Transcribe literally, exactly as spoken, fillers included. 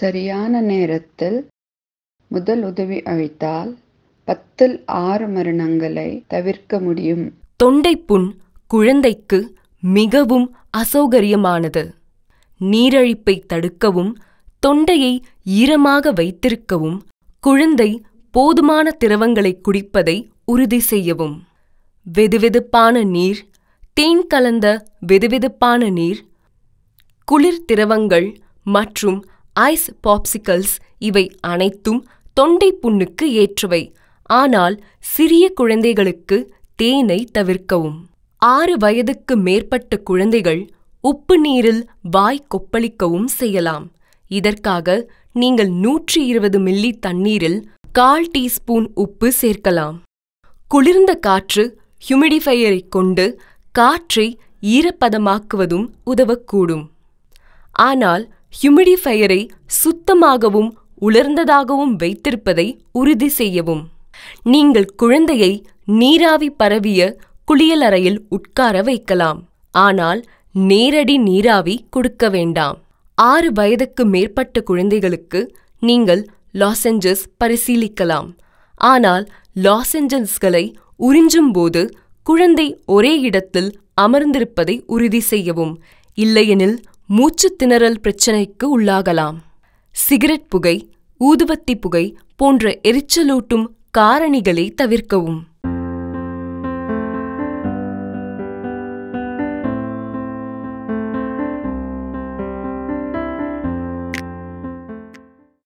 சரியான நேரத்தில் முதல் உதவி அளித்தால் பத்தில் ஆறு மரணங்களை தவிர்க்க முடியும். தொண்டைப்புண் குழந்தைக்கு மிகவும் அசௌகரியமானது. நீரழிப்பை தடுக்கவும் தொண்டையை ஈரமாக வைத்திருக்கவும் குழந்தை போதுமான திரவங்களை குடிப்பதை உறுதி செய்யவும். வெதுவெதுப்பான நீர், தேன் கலந்த வெதுவெதுப்பான நீர், குளிர் திரவங்கள் மற்றும் ஐஸ் பாப்சிக்கல்ஸ் இவை அனைத்தும் தொண்டை புண்ணுக்கு ஏற்றவை. ஆனால் சிறிய குழந்தைகளுக்கு தேனை தவிர்க்கவும். ஆறு வயதுக்கு மேற்பட்ட குழந்தைகள் உப்பு நீரில் வாய் கொப்பளிக்கவும் செய்யலாம். இதற்காக நீங்கள் நூற்றி இருபது மில்லி தண்ணீரில் கால் டீஸ்பூன் உப்பு சேர்க்கலாம். குளிர்ந்த காற்று ஹியூமிடிஃபையரை கொண்டு காற்றை ஈரப்பதமாக்குவதும் உதவக்கூடும். ஆனால் ஹியூமிடிஃபையரை சுத்தமாகவும் உலர்ந்ததாகவும் வைத்திருப்பதை உறுதி செய்யவும். நீங்கள் குழந்தையை நீராவி பரவிய குளியலறையில் உட்கார வைக்கலாம். ஆனால் நேரடி நீராவி கொடுக்க வேண்டாம். ஆறு வயதுக்கு மேற்பட்ட குழந்தைகளுக்கு நீங்கள் லாசெஞ்சஸ் பரிசீலிக்கலாம். ஆனால் லாசெஞ்சஸ்களை உறிஞ்சும் போது குழந்தை ஒரே இடத்தில் அமர்ந்திருப்பதை உறுதி செய்யவும். இல்லையெனில் மூச்சு திணறல் பிரச்சனைக்கு உள்ளாகலாம். சிகரெட் புகை, ஊதுவத்தி புகை போன்ற எரிச்சலூட்டும் காரணிகளை தவிர்க்கவும்.